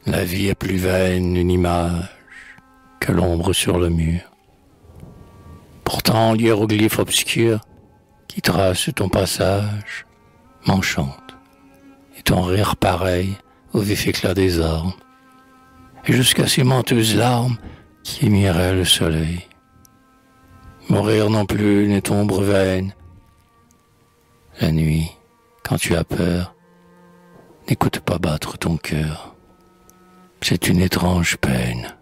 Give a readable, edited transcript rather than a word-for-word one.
La vie est plus vaine une image que l'ombre sur le mur. Pourtant l'hiéroglyphe obscur qui trace ton passage m'enchante, et ton rire pareil au vif éclat des armes, et jusqu'à ces menteuses larmes qui émiraient le soleil. Mourir non plus n'est ombre vaine. La nuit, quand tu as peur, n'écoute pas battre ton cœur. C'est une étrange peine.